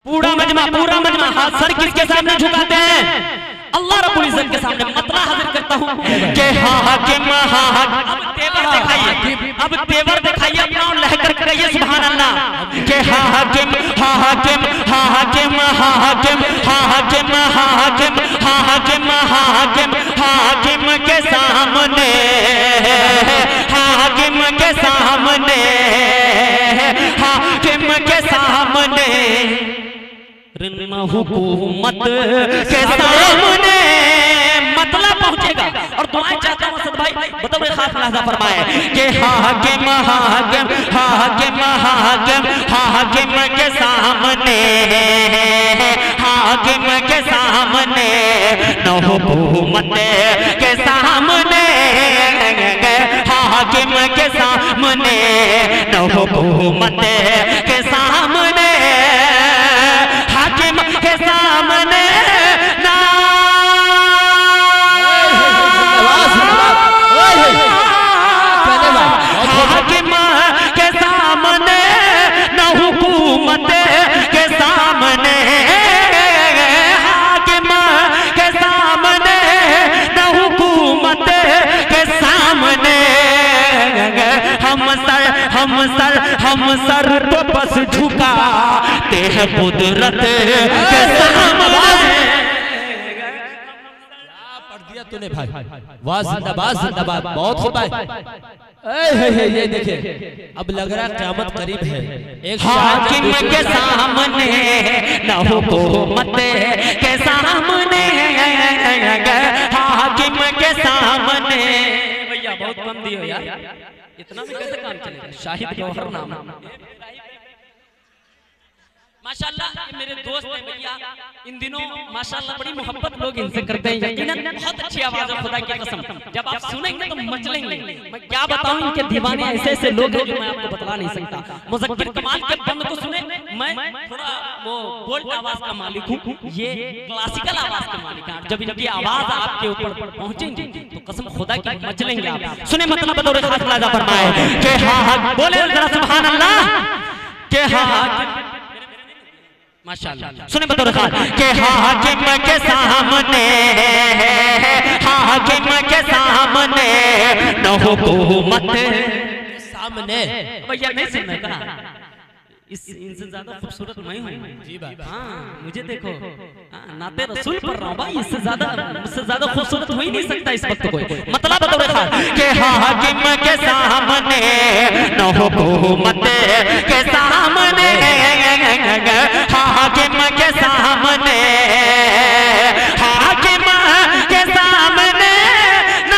पूरा मजमा हाथ सर किसके सामने झुकाते हैं? अल्लाह रब्बुल इज्जत के सामने। मतला हाजिर करता हूँ कि हाकिम अब तेवर दिखाइए अपना और लहकर करिए सुभान अल्लाह कि हाकिम हाकिम हाकिम हाकिम हाकिम हाकिम हाकिम हाकिम हाकिम के सामने हाकिम के सामने हाकिम के सामने हुकूमत के सामने मतलब पहुंचेगा। और दुआएं चाहता हूं असद भाई बतौर खास लहजा फरमाए कि हाकिम हाकिम हाकिम हाकिम हाकिम के सामने हाकिम के सामने न हुकूमत के सामने हाकिम के सामने न हुकूमत के सामने हाकिम के सामने ना हाकिम के सामने न हुकूमत के सामने हाकिम के सामने न हुकूमत के सामने हम सर तो बस झुकाते हैं कुदरत के सामने। पढ़ दिया तूने भाई, वाह जिंदाबाद जिंदाबाद, बहुत खूब भाई। ये देखिए अब लग रहा है क़यामत करीब है। एक हाकिम के सामने न हुकूमत के सामने हाकिम के सामने। भैया बहुत कम दियो यार, इतना में कैसे काम चलेगा? शाहिद गौहर नाम माशाल्लाह ये मेरे दोस्त हैं भैया, इन दिनों माशाल्लाह बड़ी मोहब्बत लोग इनसे करते हैं। यकीनन बहुत अच्छी आवाज है, खुदा की कसम जब आप सुनेंगे तो मचलेंगे। मैं क्या बताऊं, इनके दीवाने ऐसे ऐसे लोग हैं जो मैं आपको बतला नहीं सकता। मुज़क्किर कमाल के बंद को सुने, मैं थोड़ा वो बोल्ड आवाज का मालिक हूं, ये क्लासिकल आवाज के मालिक हैं। जब इनकी आवाज आपके ऊपर पहुंचेंगी तो कसम खुदा की मचलेंगे आप। सुने मतलब बतौर खास लाजा फरमाए कि हाँ बोले जरा सुभान अल्लाह के हाँ माशाअल्लाह। सुने बतौर खास के हाकिम के सामने हाकिम के सामने न हुकूमत सामने। भैया नहीं सुनना कहा, इनसे ज्यादा खूबसूरत मैं हूँ जी भाई। हाँ मुझे देखो, नाते रसूल पढ़ रहा हूँ भाई, इससे ज्यादा खूबसूरत हो ही नहीं सकता इस वक्त कोई। मतलब बतौर खास के हाकिम के सामने न हुकूमत के सामने हाकिम के सामने हाकिम के सामने ना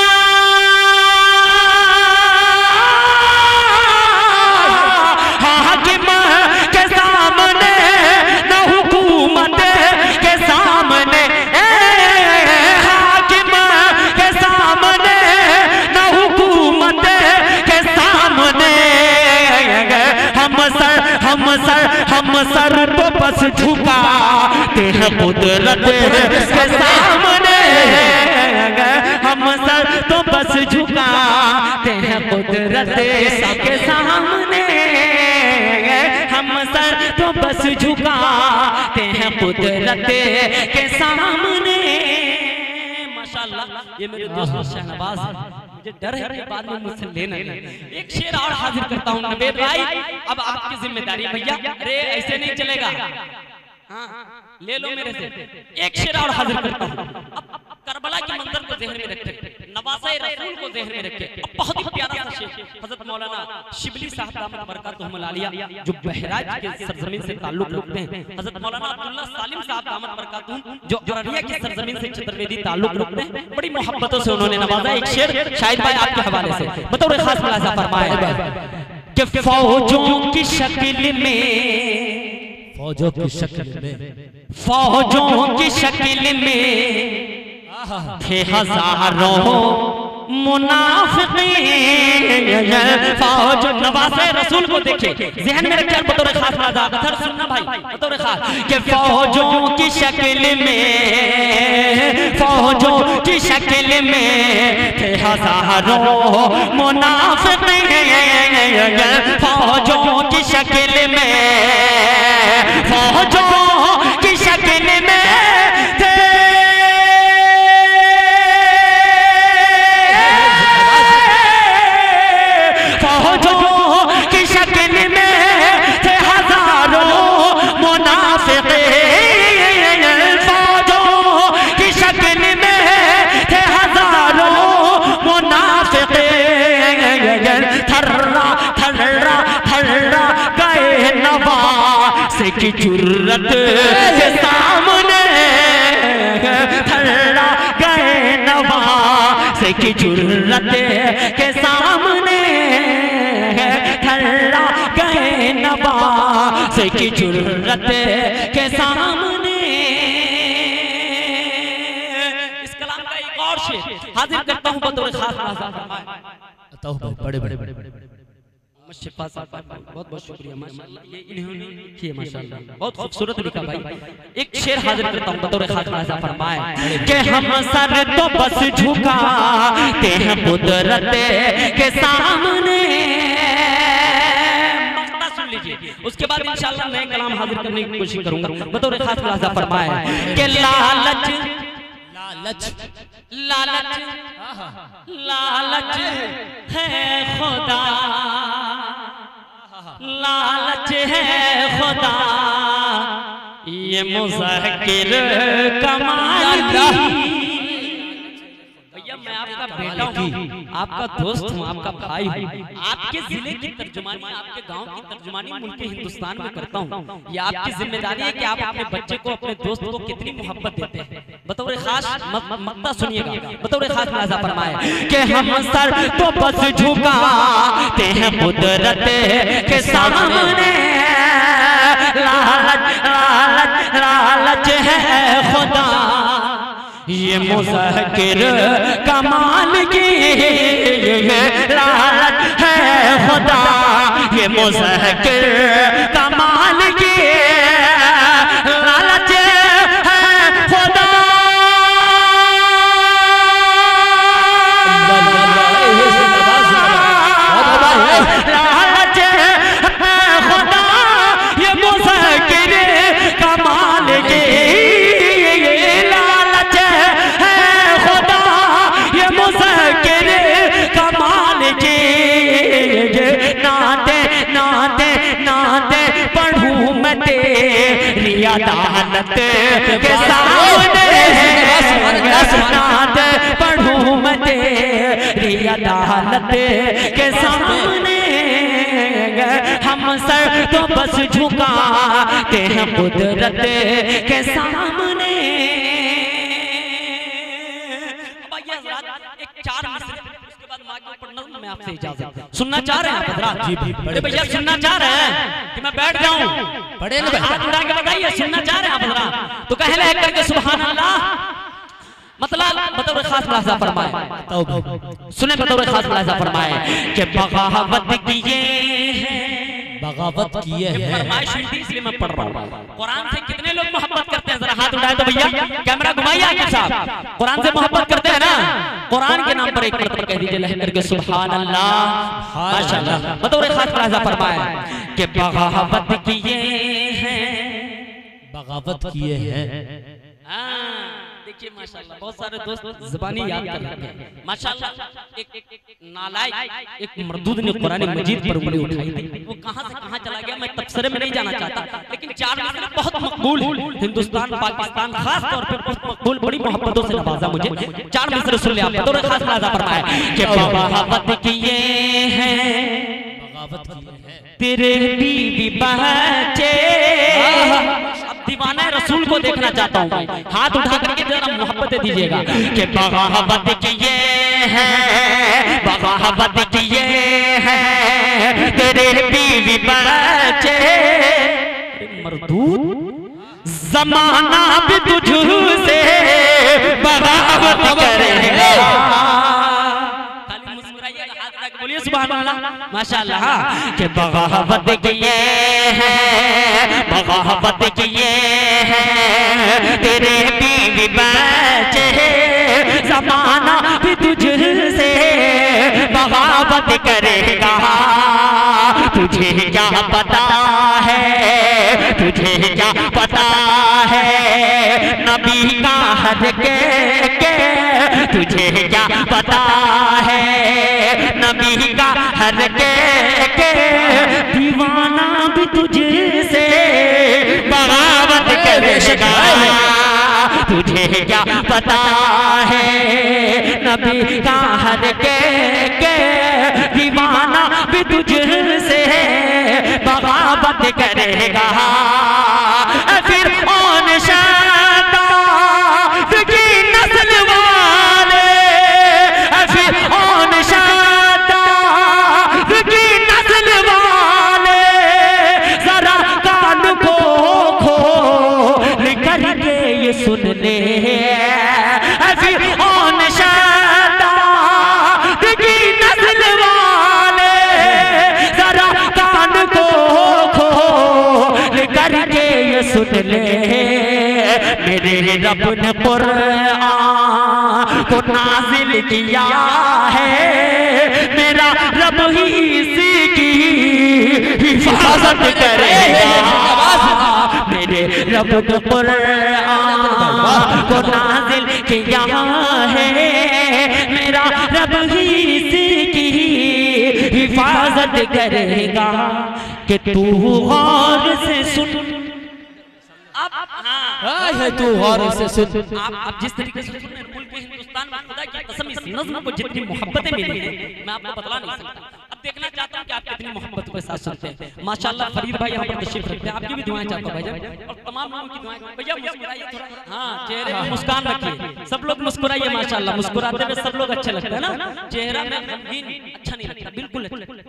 हाकिम के सामने न हुकूमत के सामने हाकिम के सामने न हुकूमत के सामने हम सर तो बस झुकाते हैं कुदरत के सामने। हम सर तो बस झुकाते हैं कुदरत के सामने। हम सर तो बस झुकाते हैं कुदरत के सामने। माशाअल्लाह ये मेरे दोस्त शहनवाज है, मुझे डर है कि बाद में मुझसे लेना नहीं। एक शेर और हाजिर करता हूँ नवेद भाई, अब आपकी जिम्मेदारी भैया। अरे ऐसे नहीं चलेगा, हाँ ले लो मेरे से। एक शेर और हाजिर करता हूँ। अब करबला के मंजर को ज़हन में रखे, नवाज़े रसूल को ज़हन में रखे। अब बहुत ही प्यारा सा शेर हज़रत मौलाना शिबली साहब दामत बरकातुहुल आलिया जो बहराइच के सरजमीन से ताल्लुक़ रखते हैं, हज़रत मौलाना अब्दुल्ला सालिम साहब दामत बरकातुहुम जो अररिया की सरजमीन से चतुर्वेदी ताल्लुक़ रखते हैं, बड़ी मोहब्बतों से उन्होंने नवाजा। एक शेर शाहिद भाई आपके हवाले से बतौर खास मुलाज़ा फरमाया कि फौजों की शक्ल में, फौजों की शक्ल में, फौजों की शक्ल में थे हजारों मुनाफिकीन फौज। नवाज़े रसूल को देखे ज़हन में रखकर बतौर खास अगर सुनना भाई बतौर खास कि फौजों की शक्ल में, फौजों की शक्ल में थे हजारों मुनाफिकीन, फौजों की शक्ल में, फौजों की शक्ल में थे की जुर्रत के सामने, थर्रा गए नवाज़ की जुर्रत के सामने, थर्रा गए नवाज़ की जुर्रत के सामने। इस कलाम का एक और शेर हाजिर करता हूँ बतौर खास। बड़े बड़े बहुत बहुत शुक्रिया माशाल्लाह, ये इन्होंने किए माशाल्लाह, बहुत खूबसूरत लिखा भाई। एक शेर हाजिर करता हूँ बतौर खास फरमाए कि हम सर तो बस झुकाते हैं कुदरत के सामने। सुन लीजिए, उसके बाद इंशाल्लाह नए कलाम हाजिर करने की कोशिश करूंगा बतौर खास फरमाए कि लालच लालच लालच लालच है खुदा, लालच है खुदा, ये मुज़क्किर कमाल। भैया मैं आपका बेटा हूँ, आपका दोस्त हूँ, आपका भाई हूँ। आपके जिले की तर्जुमानी, आपके गांव की तर्जुमानी मुल्क हिंदुस्तान में करता हूँ। ये आपकी जिम्मेदारी है कि आप अपने बच्चे को, अपने दोस्त को कितनी मोहब्बत देते हैं। बतौर खास मक्ता सुनिएगा, बतौर खास मुलाज़ा फरमाए कि हम सर तो बस झुकाते हैं कुदरत के सामने, लालच लालच लालच है खुदा, ये मुज़क्किर कमाल की, लालच है खुदा, ये मुज़क्किर कमाल की, लालच है खुदा। लालच है खुदा, ये मुज़क्किर कमाल की, लालच है खुदा, ये मुज़क्किर कमाल की। नाते नाते नाते पढ़ूं मैं तेरी अदालत के सामने, नाते पढ़ूं मैं तेरी अदालत के सामने। हम सर तो बस झुकाते हैं कुदरत के सामने। एक चार मिसरे, उसके बाद माँ के ऊपर नज़्म में आपसे इजाज़त। सुनना चाह रहे हैं आप हज़रात? जी भैया सुनना चाह रहे हैं कि मैं बैठ जाऊं? बड़े हाथ उठा के बताइए, सुनना चाह रहे हैं आप हज़रात? तो कह ले करके सुभान अल्लाह। मतलब बतौर खास मुलाज़ा फरमाए, सुने बतौर खास मुलाज़ा फरमाए कि बगावत किए हैं, बगावत किए हैं। फरमाइश हुई इसलिए मैं पढ़ रहा हूँ। कुरान से कितने लोग मोहब्बत करते हैं? जरा हाथ उठाए तो भैया, कैमरा घुमाइए आगे साहब। कुरान से मोहब्बत करते हैं ना? कुरान के नाम पर एक मरतबा कह दीजिए लहकर के सुभान अल्लाह माशाअल्लाह। बतौर खास मुलाज़ा फरमाए कि बगावत किए हैं, बगावत किए हैं। देखिए माशाल्लाह बहुत सारे दोस्त ज़बानी याद कर रहे हैं माशाल्लाह। एक नालायक एक मरदूद ने कुरान मजीद पर उंगली उठाई थी, वो कहां से कहां चला गया मैं तबसरे में नहीं जाना चाहता, लेकिन चार मिसरे बहुत मकबूल हिंदुस्तान पाकिस्तान खास तौर पे बहुत मकबूल, बड़ी मोहब्बतों से नवाजा मुझे। चार मिसरे सुन ले आप, बतौर खास मुलाज़ा फरमाया कि बगावत किए हैं, बगावत किए हैं तेरे बीवी बच्चे। दीवाना रसूल को देखना चाहता हूँ, हाथ उठा करके जरा मोहब्बत दीजिएगा कि बगावत किए हैं, बगावत किए हैं तेरे बीवी बच्चे। मरदूद ज़माना भी तुझसे बगावत करेगा, बोलिए सुभान अल्लाह माशाअल्लाह। हाँ कि बगावत किए हैं, बगावत किए हैं तेरे बीवी बच्चे, ज़माना भी तुझसे बगावत करेगा। तुझे क्या पता है, तुझे क्या पता है नबी का हर के तुझे क्या पता है नबी का हर के दीवाना भी तुझसे बगावत करेगा। तुझे क्या पता है नबी का हर के दीवाना भी तुझसे बगावत करेगा। फिर कौन शादात की नस्ल वाले, फिर कौन शादात की नस्ल वाले जरा कान को खोल करके ये सुन ले। फिर कौन शादात की नस्ल वाले जरा कान को खोल करके ये सुन ले। मेरे रब ने कुरान को नाजिल किया है, मेरा रब ही इसी की हिफाजत करेगा। मेरे रब ने कुरान को नाजिल किया है, मेरा रब ही इसी की हिफाजत करेगा। कि तू गौर से सुन, है तू गौर से सुन। आप जिस तरीके से सुन रहे हैं, मुल्क हिंदुस्तान में खुदा की कसम इस नज़्म को जितनी मोहब्बतें मिली हैं मैं आपको बतला नहीं सकता। अब देखना चाहता हूं कि आप कितनी मोहब्बत के साथ सुनते हैं। माशाल्लाह फरीद भाई यहाँ पर तशरीफ रखते हैं, आपकी भी दुआएं चाहता हूं भाईजान और तमाम लोगों की दुआएं। भैया मुस्कुराइए थोड़ा, हाँ चेहरे पे मुस्कान रखिए, सब लोग मुस्कुराइए माशाल्लाह। मुस्कुराते हुए सब लोग अच्छे लगते हैं ना, चेहरा में गमगीन अच्छा नहीं लगता बिल्कुल।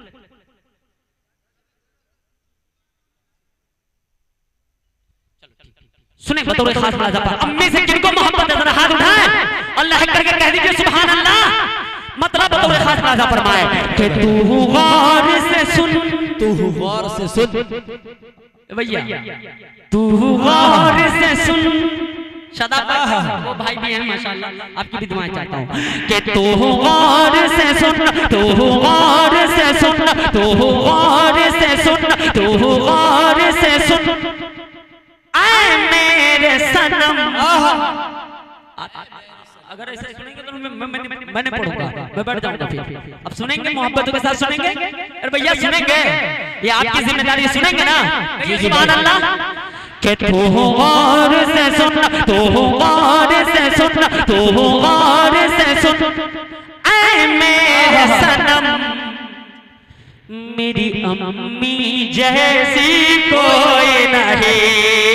सुने बतौर खास मुलाजा पर अम्मी से जिनको मोहब्बत है जरा हाथ उठाएं, अल्लाह करके कह दीजिए सुभान अल्लाह। मतलब बतौर खास मुलाजा फरमाए कि तू गौर से सुन, तू गौर से सुन भैया, तू गौर से सुन। शादाब वो भाई भी हैं माशाल्लाह, आपकी भी दुआएं चाहता हूं कि तू गौर से सुन, तू गौर से सुन, तू गौर से सुन, तू गौर से सुन आए मेरे सनम। अगर ऐसे सुनेंगे तो मैंने पढ़ूंगा, मैं बैठ जाऊंगा फिर। अब सुनेंगे मोहब्बत के साथ सुनेंगे। अरे भैया सुनेंगे, ये आपकी जिम्मेदारी, सुनेंगे ना? सुभान अल्लाह। कि तू गौर से सुन, तू गौर से सुन, तू गौर से सुन आए मेरे सनम, मेरी अम्मी जैसी कोई नहीं।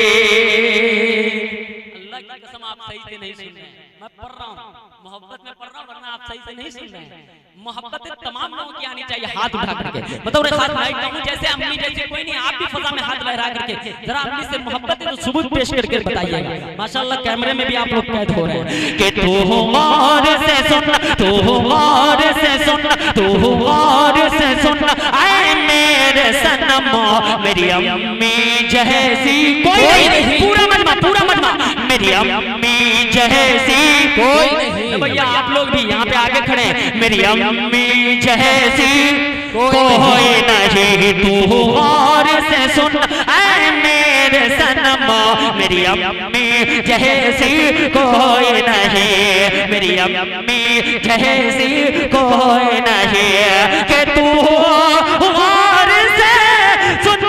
अल्लाह की कसम आप सही से नहीं सुन रहे हैं, मैं पढ़ रहा हूँ मोहब्बत में पढ़ रहा हूँ, वरना आप सही से नहीं सुन रहे हैं। मोहब्बत तमाम लोगों की आनी चाहिए हाथ उठा करके। बताओ हाथ लहराता हूँ जैसे अम्मी जैसे कोई नहीं, आप भी फजा में हाथ लहरा करके जरा अम्मी से मोहब्बत है तो सबूत पेश करके बताइएगा। माशाल्लाह कैमरे में भी आप लोग कैद हो रहे हैं कि तू गौर से सुन, तू गौर से सुन, तू गौर से सुन आए मेरे सनम, मेरी अम्मी जैसी कोई नहीं। पूरा मजमा, पूरा मजमा, मेरी अम्मी जैसी कोई नहीं। भैया आप लोग भी यहाँ पे आगे खड़े हैं, मेरी अम्मी जैसी कोई नहीं। तू गौर से सुन ऐ मेरे सनम, मेरी अम्मी जैसी कोई नहीं, मेरी अम्मी जैसी कोई नहीं। कि तू गौर से सुन,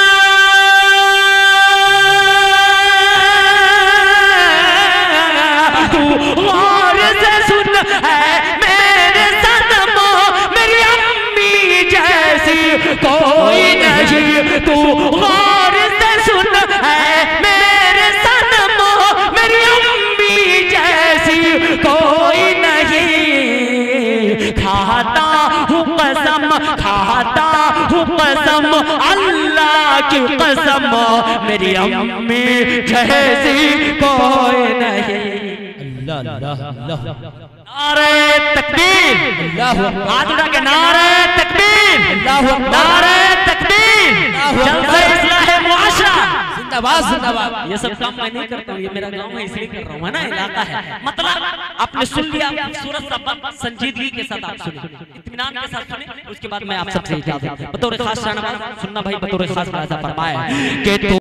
तू गौर से सुन है मेरे सनम, मेरी अम्मी जैसी कोई नहीं। तू गौर से सुन है मेरे सनम, मेरी अम्मी जैसी कोई नहीं। खाता हूँ कसम, खाता हूँ कसम अल्लाह की कसम, मेरी अम्मी जैसी कोई नहीं। नारे तकबीर, हाथ उठा के नारे तकबीर, नारे तकबीर, जलसा इस्लाह मुआशरा, जिंदाबाद जिंदाबाद। ये सब काम मैं नहीं करता हूँ, ये मेरा गांव है इसलिए कर रहा हूँ, है ना, इलाका है। मतलब आपने सुन लिया, खूबसूरत सा बंद संजीदगी के साथ आप सुने, इत्मीनान के साथ सुने, उसके बाद मैं आप सबसे इजाजत बतौर खास शाहनवाज सुनना भाई, बतौर खास फरमाया कि